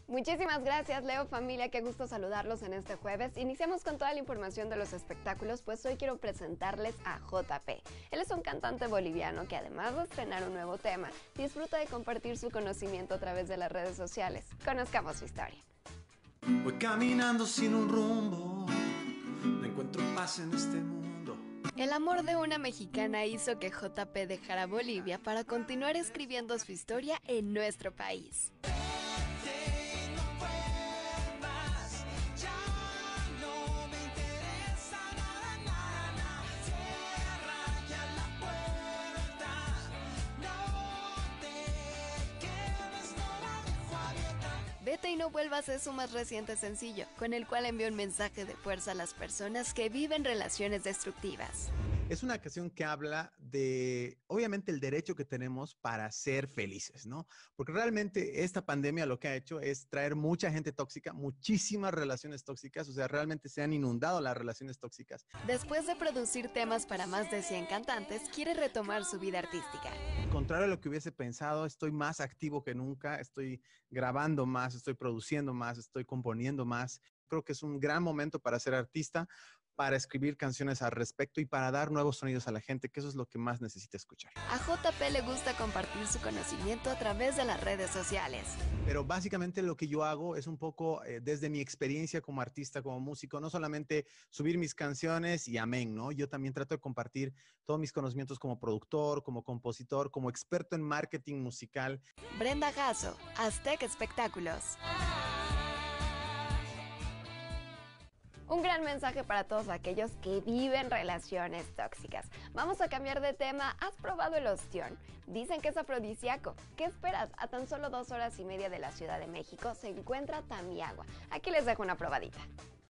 Muchísimas gracias, Leo, familia, qué gusto saludarlos en este jueves. Iniciamos con toda la información de los espectáculos, pues hoy quiero presentarles a JP. Él es un cantante boliviano que, además de estrenar un nuevo tema, disfruta de compartir su conocimiento a través de las redes sociales. Conozcamos su historia. Voy caminando sin un rumbo, no encuentro paz en este mundo. El amor de una mexicana hizo que JP dejara Bolivia para continuar escribiendo su historia en nuestro país. Vete y no vuelvas es su más reciente sencillo, con el cual envió un mensaje de fuerza a las personas que viven relaciones destructivas. Es una canción que habla de, obviamente, el derecho que tenemos para ser felices, ¿no? Porque realmente esta pandemia lo que ha hecho es traer mucha gente tóxica, muchísimas relaciones tóxicas, o sea, realmente se han inundado las relaciones tóxicas. Después de producir temas para más de 100 cantantes, quiere retomar su vida artística. Contrario a lo que hubiese pensado, estoy más activo que nunca, estoy grabando más, estoy produciendo más, estoy componiendo más. Creo que es un gran momento para ser artista, para escribir canciones al respecto y para dar nuevos sonidos a la gente, que eso es lo que más necesita escuchar. A JP le gusta compartir su conocimiento a través de las redes sociales. Pero básicamente lo que yo hago es un poco desde mi experiencia como artista, como músico, no solamente subir mis canciones y amén, ¿no? Yo también trato de compartir todos mis conocimientos como productor, como compositor, como experto en marketing musical. Brenda Jasso, Aztec Espectáculos. Un gran mensaje para todos aquellos que viven relaciones tóxicas. Vamos a cambiar de tema. ¿Has probado el ostión? Dicen que es afrodisíaco. ¿Qué esperas? A tan solo 2 horas y media de la Ciudad de México se encuentra Tamiagua. Aquí les dejo una probadita.